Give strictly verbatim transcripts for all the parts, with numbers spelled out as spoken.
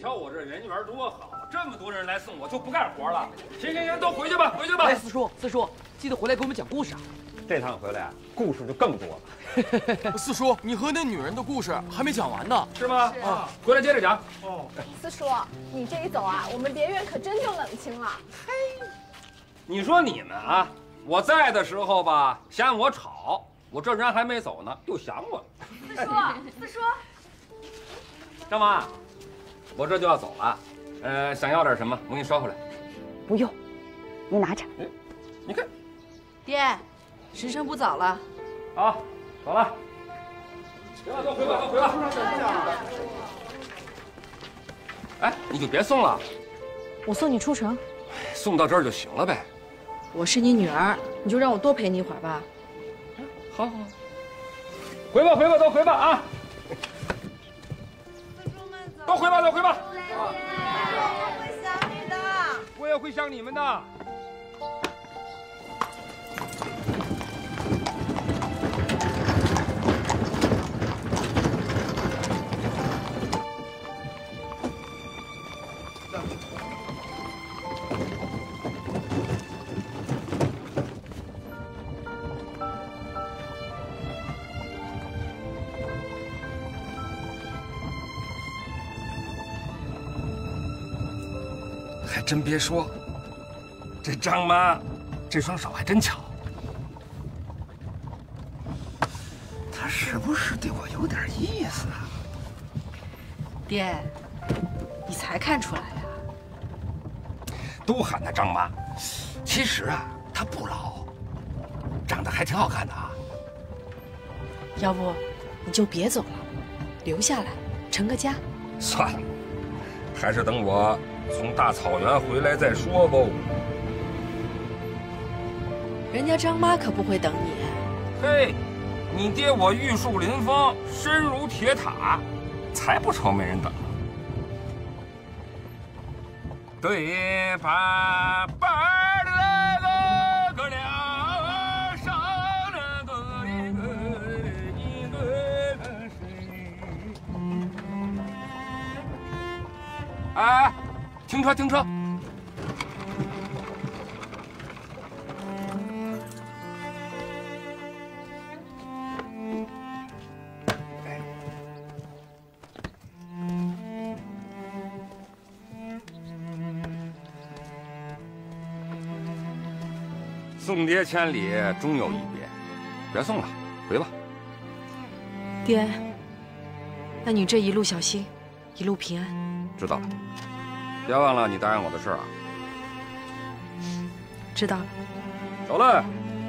瞧我这人缘多好，这么多人来送我就不干活了。行行行，都回去吧，回去吧。 哎，四叔，四叔，记得回来给我们讲故事啊。 这趟回来啊，故事就更多了。 四叔，你和那女人的故事还没讲完呢， 是吗？啊，回来接着讲。哦， 四叔，你这一走啊，我们别院可真就冷清了。 嘿，你说你们啊，我在的时候吧，嫌我吵，我这人还没走呢，又想我了。 四叔，四叔， 张妈，我这就要走了，呃，想要点什么，我给你捎回来。 不用，你拿着。 哎，你看， 爹，时辰不早了。 好，走了。行了，都回吧，都回吧。哎，你就别送了， 我送你出城。 送到这儿就行了呗。 我是你女儿，你就让我多陪你一会儿吧。 好好，回吧，回吧，都回吧啊！都回吧，都回吧。 我会想你的。 我也会想你们的。还真别说，这张妈这双手还真巧。她是不是对我有点意思啊？ 爹，你才看出来呀？ 都喊她张妈，其实啊，她不老，长得还挺好看的啊。 要不你就别走了，留下来成个家。 算了，还是等我从大草原回来再说吧。 人家张妈可不会等你。 嘿，你爹我玉树临风，身如铁塔，才不愁没人等。对把把的个梁上了个一个一个水。哎，停车停车！送爹千里，终有一别。别送了，回吧。 爹，那你这一路小心，一路平安。 知道了，别忘了你答应我的事儿啊。 知道了。 走了。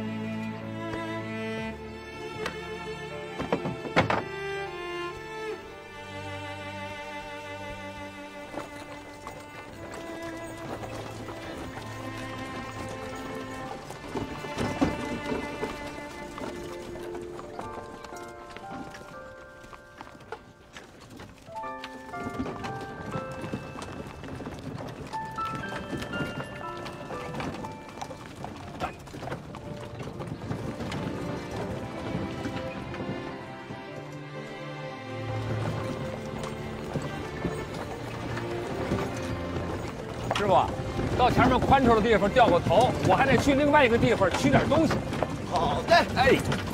师傅，到前面宽敞的地方掉个头，我还得去另外一个地方取点东西。 好的， 哎。